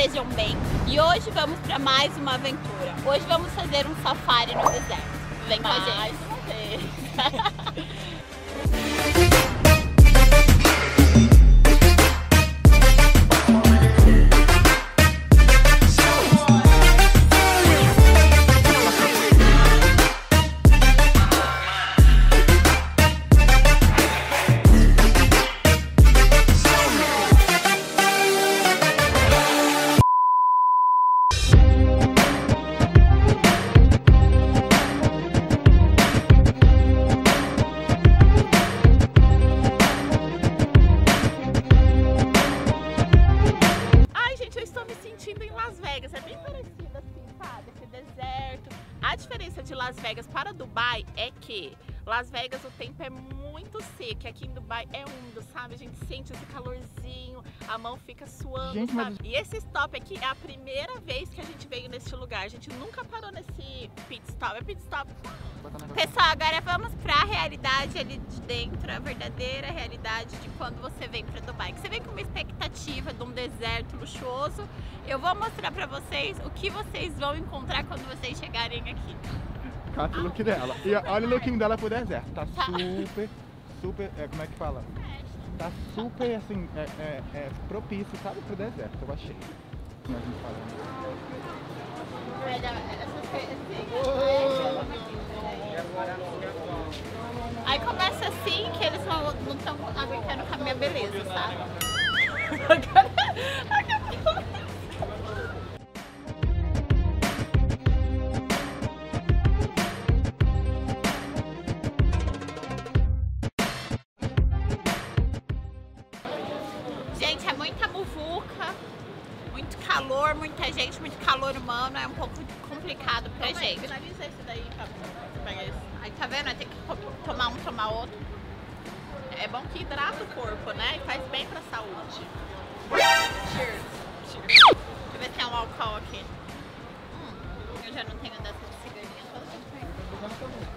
estejam bem. E hoje vamos para mais uma aventura. Hoje vamos fazer um safári no deserto. Vem com a gente. Mais uma vez. É bem parecido assim, sabe? Esse deserto. A diferença de Las Vegas para Dubai é que Las Vegas o tempo é muito seco, aqui em Dubai é úmido, sabe? A gente sente esse calorzinho, a mão fica suando, gente, sabe? Mas... E esse stop aqui é a primeira vez que a gente veio neste lugar. A gente nunca parou nesse pit stop. É pit stop. Pessoal, agora vamos pra realidade ali de dentro, a verdadeira realidade de quando você vem pra Dubai. Que você vem com uma expectativa de um deserto luxuoso. Eu vou mostrar pra vocês o que vocês vão encontrar quando vocês chegarem aqui. Cata o look dela. E olha o lookinho dela pro deserto. Tá super, como é que fala? Tá super, assim, propício, sabe, pro deserto, eu achei. Como a gente fala. Aí começa assim que eles não estão aguentando com a minha beleza, sabe? Gente, é muita muvuca, muito calor, muita gente, muito calor humano, é um pouco complicado pra gente. Finaliza esse daí pra você pegar isso. Aí tá vendo? Tem que tomar um, tomar outro. É bom que hidrata o corpo, né? E faz bem pra saúde. Cheers! Deixa eu ver se tem um álcool aqui. Eu já não tenho dessa de cigarinha, só assim.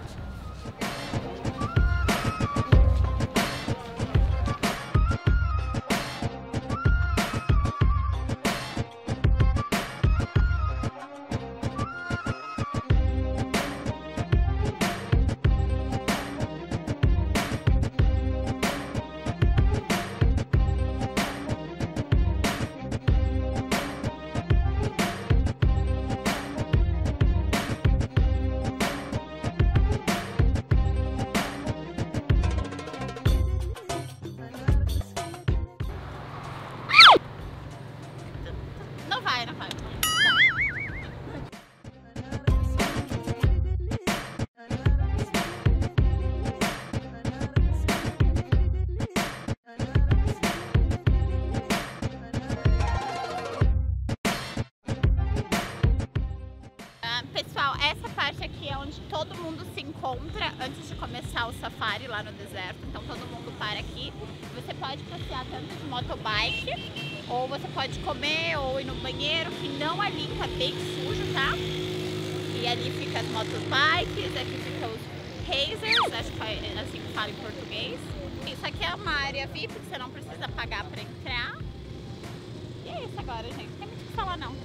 Pessoal, essa parte aqui é onde todo mundo se encontra antes de começar o safári lá no deserto. Então todo mundo para aqui. Você pode passear tanto de motobike, ou você pode comer, ou ir no banheiro, que não ali tá bem sujo, tá? E ali fica as motobikes, aqui fica os razers, acho que é assim que fala em português. Isso aqui é uma área VIP, que você não precisa pagar pra entrar. E é isso agora, gente. Não tem muito o que falar, não.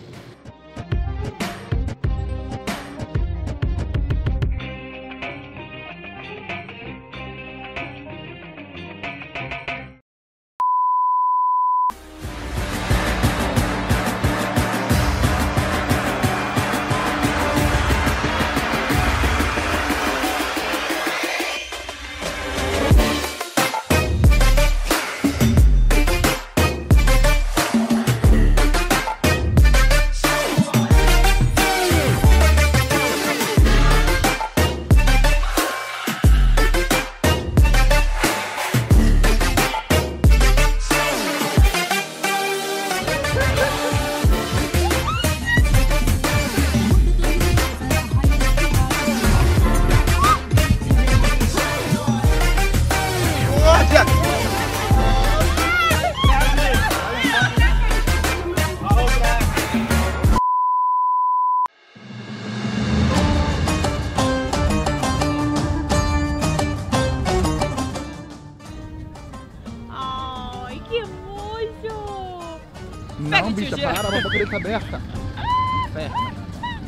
Não, bicha, para, a boca dele tá aberta. Perna.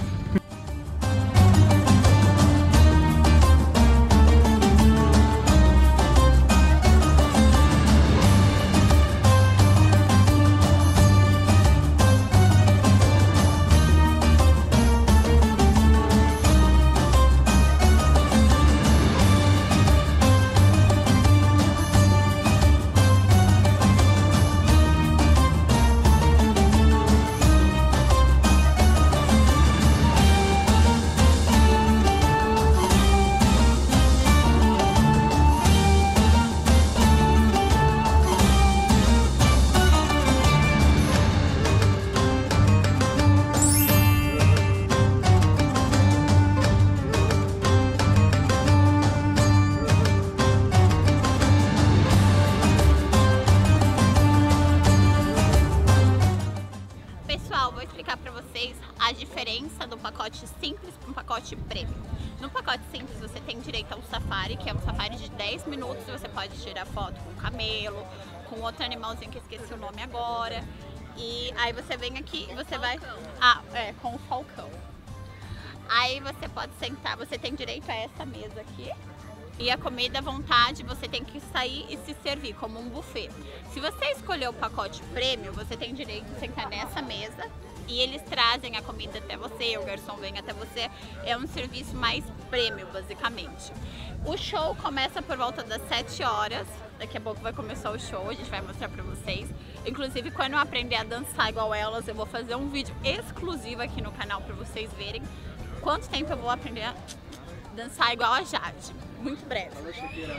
Vou explicar pra vocês a diferença do pacote simples para um pacote premium. No pacote simples você tem direito a um safári, que é um safári de 10 minutos, você pode tirar foto com o camelo, com outro animalzinho que eu esqueci o nome agora. E aí você vem aqui e você vai... com o falcão. Aí você pode sentar, você tem direito a essa mesa aqui. E a comida à vontade, você tem que sair e se servir como um buffet. Se você escolher o pacote premium, você tem direito de sentar nessa mesa e eles trazem a comida até você, o garçom vem até você. É um serviço mais premium, basicamente. O show começa por volta das 7 horas. Daqui a pouco vai começar o show, a gente vai mostrar pra vocês. Inclusive, quando eu aprender a dançar igual elas, eu vou fazer um vídeo exclusivo aqui no canal pra vocês verem quanto tempo eu vou aprender a dançar igual a Jade. Muito breve. Olha a Shakira,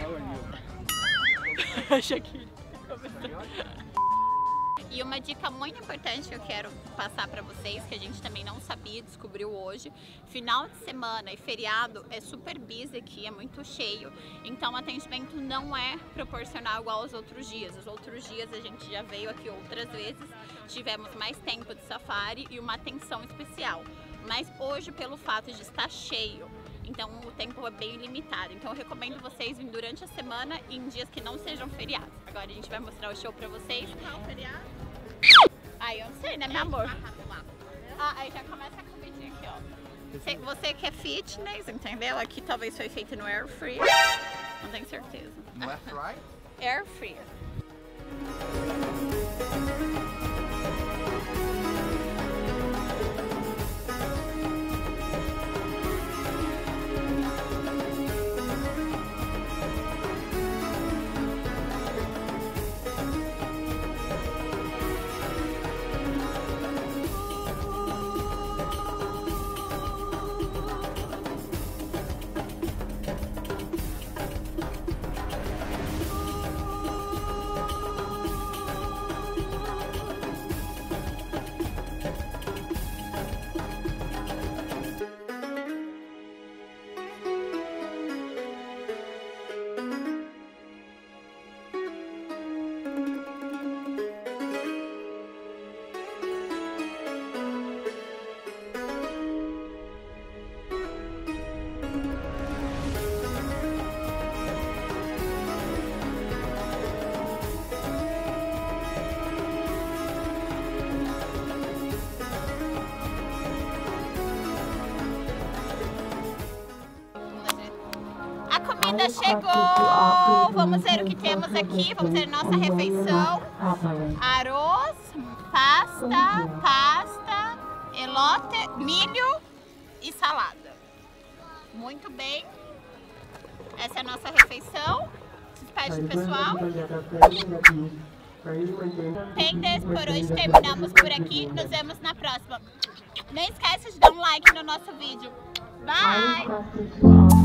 A Shakira. E uma dica muito importante que eu quero passar pra vocês, que a gente também não sabia, descobriu hoje: final de semana e feriado é super busy aqui, é muito cheio, então o atendimento não é proporcional igual aos outros dias. Os outros dias a gente já veio aqui outras vezes, tivemos mais tempo de safari e uma atenção especial, mas hoje, pelo fato de estar cheio, então o tempo é bem limitado. Então eu recomendo vocês virem durante a semana e em dias que não sejam feriados. Agora a gente vai mostrar o show pra vocês. Qual feriado? Aí eu não sei, né, meu amor? Aí já começa a comidinha aqui, ó. Você que é fitness, entendeu? Aqui talvez foi feito no air fryer. Não tenho certeza. No air fry? Air fryer. Comida chegou! Vamos ver o que temos aqui, vamos ver nossa refeição. Arroz, pasta, elote, milho e salada. Muito bem. Essa é a nossa refeição. Se despede do pessoal. Pendes, por hoje terminamos por aqui. Nos vemos na próxima. Não esqueça de dar um like no nosso vídeo. Bye!